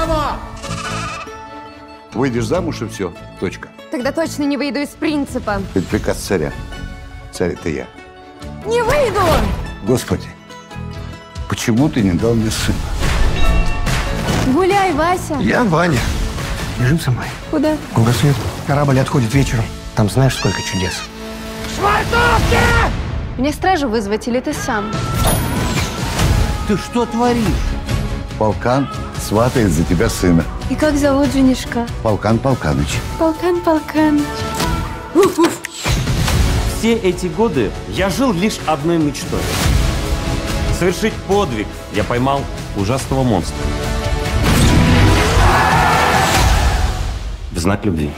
Выйдешь замуж и все. Точка. Тогда точно не выйду из принципа. Это приказ царя. Царь — это я. Не выйду! Господи, почему ты не дал мне сына? Гуляй, Вася. Я Ваня. Бежим со мной. Куда? В кругосвет. Корабль отходит вечером. Там знаешь, сколько чудес. Мне стражу вызвать или ты сам? Ты что творишь? Полкан сватает за тебя сына. И как зовут женишка? Полкан Полканыч. Полкан Полканыч. Все эти годы я жил лишь одной мечтой. Совершить подвиг. Я поймал ужасного монстра. В знак любви.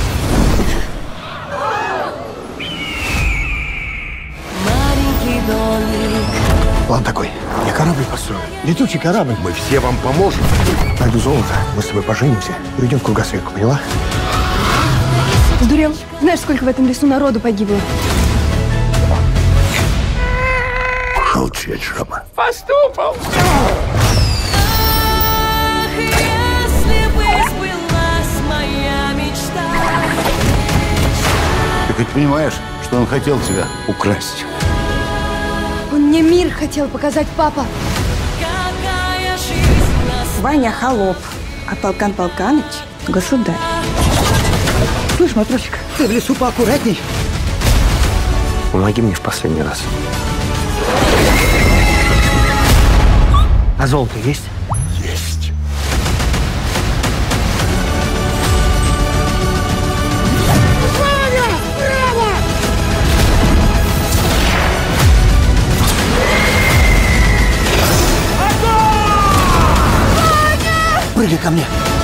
План такой. Я корабль построю. Летучий корабль. Мы все вам поможем. Найду золото. Мы с тобой поженимся. Уйдем в кругосветку, поняла? Сдурел. Знаешь, сколько в этом лесу народу погибло? Молчать, жаба. Поступал! Если бы сбылась моя мечта. Ты хоть понимаешь, что он хотел тебя украсть? Он мне мир хотел показать, папа. Какая жизнь нас. Ваня холоп, а Полкан Полканыч – государь. Слышь, матросик, ты в лесу поаккуратней. Помоги мне в последний раз. А золото есть? Есть. Прыгай ко мне.